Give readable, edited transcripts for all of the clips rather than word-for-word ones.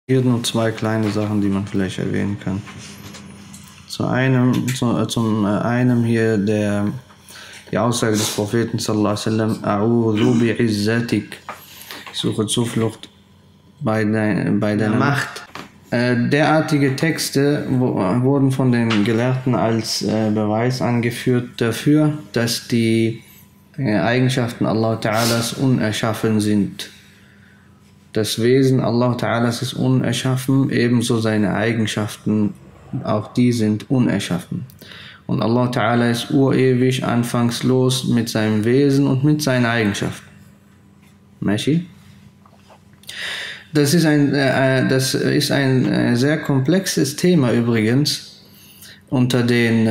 Hier nur zwei kleine Sachen, die man vielleicht erwähnen kann. Zum einen hier die Aussage des Propheten sallallahu alaihi wasallam: A'udhu bi'izzatik. Ich suche Zuflucht bei deiner Macht. Derartige Texte wurden von den Gelehrten als Beweis angeführt dafür, dass die Eigenschaften Allah Ta'alas unerschaffen sind. Das Wesen Allah Ta'alas ist unerschaffen, ebenso seine Eigenschaften, auch die sind unerschaffen. Und Allah Ta'ala ist urewig, anfangslos mit seinem Wesen und mit seinen Eigenschaften. Mashi? Das ist ein sehr komplexes Thema übrigens unter den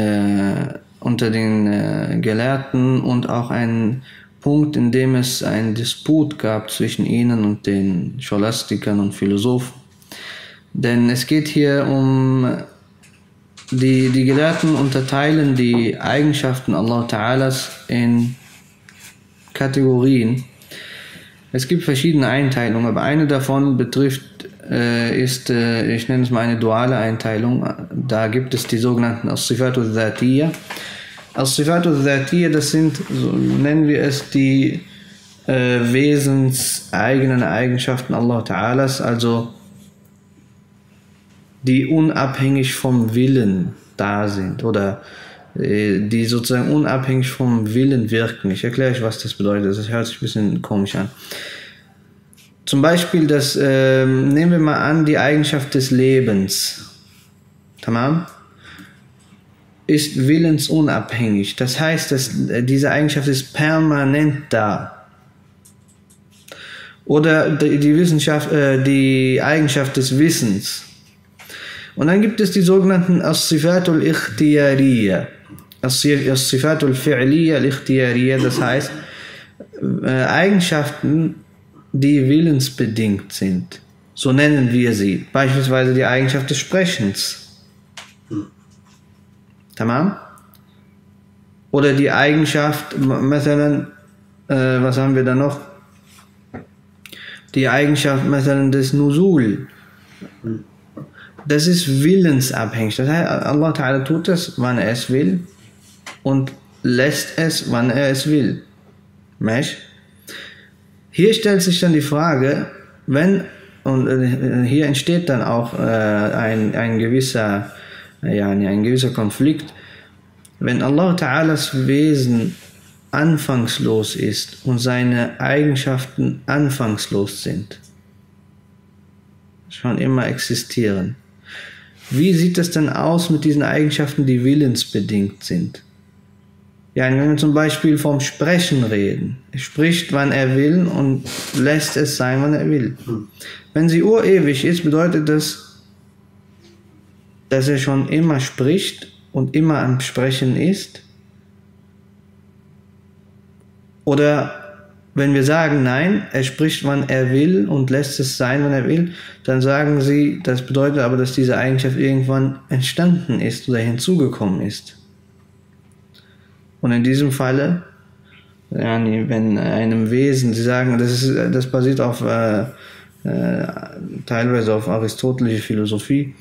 Gelehrten und auch ein Punkt, in dem es einen Disput gab zwischen ihnen und den Scholastikern und Philosophen. Denn es geht hier um die Gelehrten unterteilen die Eigenschaften Allah Ta'alas in Kategorien. Es gibt verschiedene Einteilungen, aber eine davon betrifft, ich nenne es mal eine duale Einteilung. Da gibt es die sogenannten As-Sifatu Dhatiyya. As-Sifatu Dhatiyya, das sind, so nennen wir es, die wesenseigenen Eigenschaften Allah Ta'alas, also die unabhängig vom Willen da sind oder die sozusagen unabhängig vom Willen wirken. Ich erkläre euch, was das bedeutet. Das hört sich ein bisschen komisch an. Zum Beispiel, nehmen wir mal an, die Eigenschaft des Lebens. Tamam? Ist willensunabhängig. Das heißt, dass diese Eigenschaft ist permanent da. Oder die Eigenschaft des Wissens. Und dann gibt es die sogenannten As-Sifatul Ikhtiyariyya. As-Sifatul Fi'liyya al-Ikhtiyariyya, das heißt Eigenschaften, die willensbedingt sind. So nennen wir sie. Beispielsweise die Eigenschaft des Sprechens. Tamam? Oder die Eigenschaft, was haben wir da noch? Die Eigenschaft des Nusul. Das ist willensabhängig. Das heißt, Allah Ta'ala tut es, wann er es will und lässt es, wann er es will. Mesh? Hier stellt sich dann die Frage, hier entsteht dann auch ein gewisser Konflikt, wenn Allah Ta'alas Wesen anfangslos ist und seine Eigenschaften anfangslos sind, schon immer existieren. Wie sieht es denn aus mit diesen Eigenschaften, die willensbedingt sind? Ja, wenn wir zum Beispiel vom Sprechen reden. Er spricht, wann er will und lässt es sein, wann er will. Wenn sie urewig ist, bedeutet das, dass er schon immer spricht und immer am Sprechen ist? Oder wenn wir sagen, nein, er spricht, wann er will und lässt es sein, wann er will, dann sagen sie, das bedeutet aber, dass diese Eigenschaft irgendwann entstanden ist oder hinzugekommen ist. Und in diesem Falle, wenn einem Wesen, sie sagen, das basiert auf teilweise auf aristotelische Philosophie,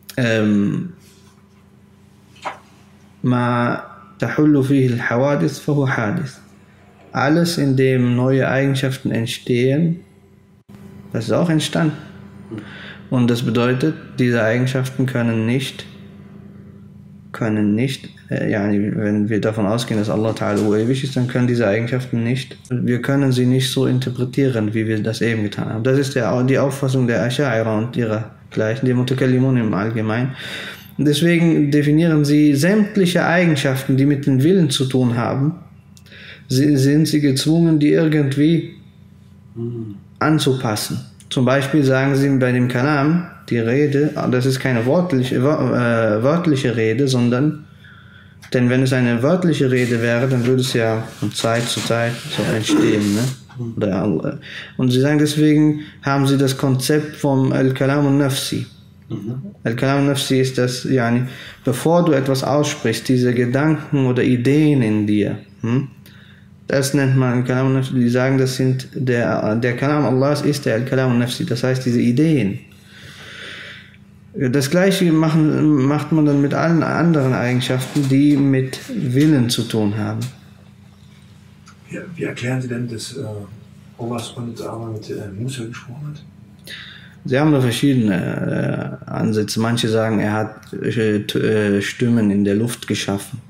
ma tahullu fihi al-hawadith fahuwa hadith. Alles, in dem neue Eigenschaften entstehen, das ist auch entstanden. Und das bedeutet, diese Eigenschaften können nicht, wenn wir davon ausgehen, dass Allah Ta'ala ewig ist, dann können diese Eigenschaften wir können sie nicht so interpretieren, wie wir das eben getan haben. Das ist die Auffassung der Asha'ira und ihrer Gleichen, die Mutakallimun im Allgemeinen. Und deswegen definieren sie sämtliche Eigenschaften, die mit dem Willen zu tun haben, sind sie gezwungen, die irgendwie anzupassen. Zum Beispiel sagen sie bei dem Kalam, die Rede, das ist keine wörtliche Rede, denn wenn es eine wörtliche Rede wäre, dann würde es ja von Zeit zu Zeit so entstehen. Ne? Und sie sagen, deswegen haben sie das Konzept vom Al-Kalam al-Nafsi. Al-Kalam al-Nafsi ist das, bevor du etwas aussprichst, diese Gedanken oder Ideen in dir, das nennt man Al-Kalam al-Nafsi. Die sagen, das sind der Kalam Allahs ist der Al-Kalam al-Nafsi, das heißt diese Ideen. Das Gleiche macht man dann mit allen anderen Eigenschaften, die mit Willen zu tun haben. Ja, wie erklären Sie denn, dass Allah subhanahu wa ta'ala mit Musa gesprochen hat? Sie haben da verschiedene Ansätze. Manche sagen, er hat Stimmen in der Luft geschaffen.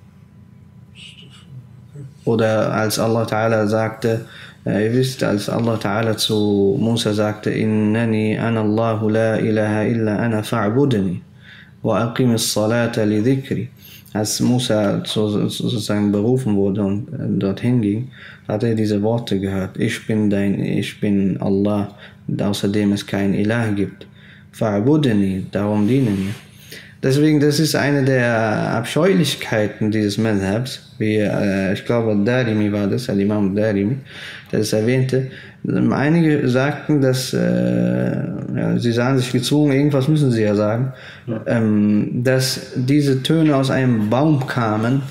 Oder als Allah Ta'ala sagte, ihr wisst, als Allah Ta'ala zu Musa sagte, Innani ana Allahu la ilaha illa ana fa'budni wa aqimis salata li dhikri. Als Musa sozusagen berufen wurde und dorthin ging, hat er diese Worte gehört. Ich bin Allah, außerdem es keinen Ilah gibt. Fa'budni, darum diene mir. Deswegen, das ist eine der Abscheulichkeiten dieses Madhabs, wie ich glaube, Darimi war das, Al-Imam Darimi, der es erwähnte. Einige sagten, dass sie sahen sich gezwungen, irgendwas müssen sie ja sagen, dass diese Töne aus einem Baum kamen,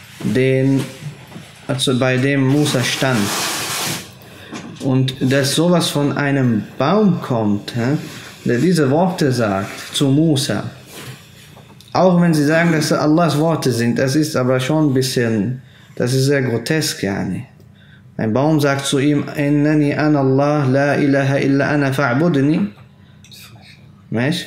bei dem Musa stand. Und dass sowas von einem Baum kommt, der diese Worte sagt zu Musa, auch wenn sie sagen, dass Allahs Worte sind, das ist aber schon ein bisschen, das ist sehr grotesk, yani. Ein Baum sagt zu ihm, Innani ana Allah, la ilaha illa ana fa'budni. ماشي?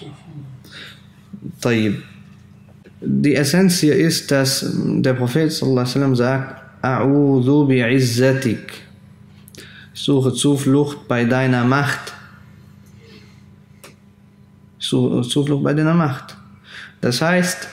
طيب. Die Essenz hier ist, dass der Prophet sallallahu alaihi wasallam sagt, A'udhu bi'izzatik. Ich suche Zuflucht bei deiner Macht. Ich suche Zuflucht bei deiner Macht. Das heißt,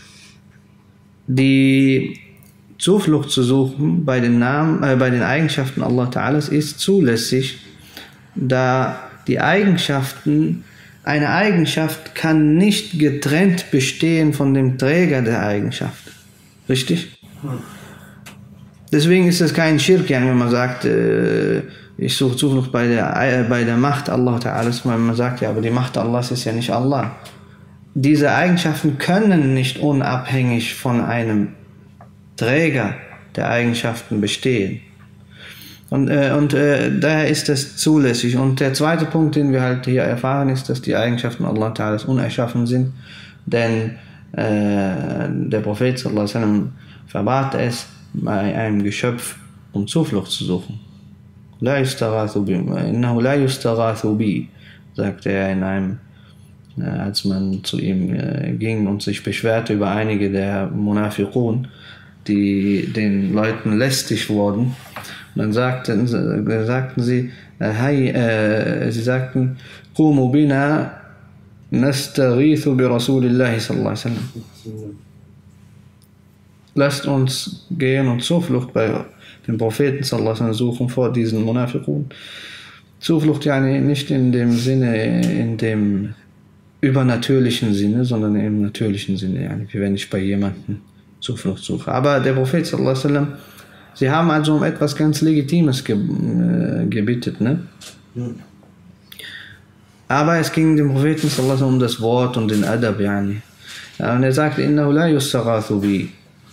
die Zuflucht zu suchen bei den Eigenschaften Allah Ta'alas ist zulässig, da die eine Eigenschaft kann nicht getrennt bestehen von dem Träger der Eigenschaft. Richtig? Deswegen ist es kein Schirk, wenn man sagt, ich suche Zuflucht bei der Macht Allah Ta'alas, weil man sagt, ja, aber die Macht Allahs ist ja nicht Allah. Diese Eigenschaften können nicht unabhängig von einem Träger der Eigenschaften bestehen. Und daher ist das zulässig. Und der zweite Punkt, den wir halt hier erfahren, ist, dass die Eigenschaften Allah Ta'ala unerschaffen sind. Denn der Prophet sallallahu alaihi wasallam verbat es, bei einem Geschöpf um Zuflucht zu suchen. La yustaghathu bi, innahu la yustaghathu bi, sagte er in einem, als man zu ihm ging und sich beschwerte über einige der Munafiqun, die den Leuten lästig wurden. Und dann sagten sie, sie sagten, Qumu bina nastaghithu bi Rasulillahi sallallahu alaihi wasallam. Lasst uns gehen und Zuflucht bei dem Propheten sallallahu alaihi wasallam suchen vor diesen Munafiqun. Zuflucht ja nicht in dem Sinne, in dem übernatürlichen Sinne, sondern im natürlichen Sinne, wie wenn ich bei jemandem Zuflucht suche. Aber der Prophet sallallahu alaihi wasallam, sie haben also um etwas ganz Legitimes gebittet, ne? Ja. Aber es ging dem Propheten sallallahu alaihi wasallam um das Wort und den Adab, yani. Ja, und er sagte, innahu la yustaghathu bi.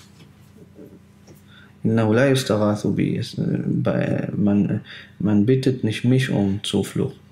Innahu la yustaghathu bi. Man bittet nicht mich um Zuflucht.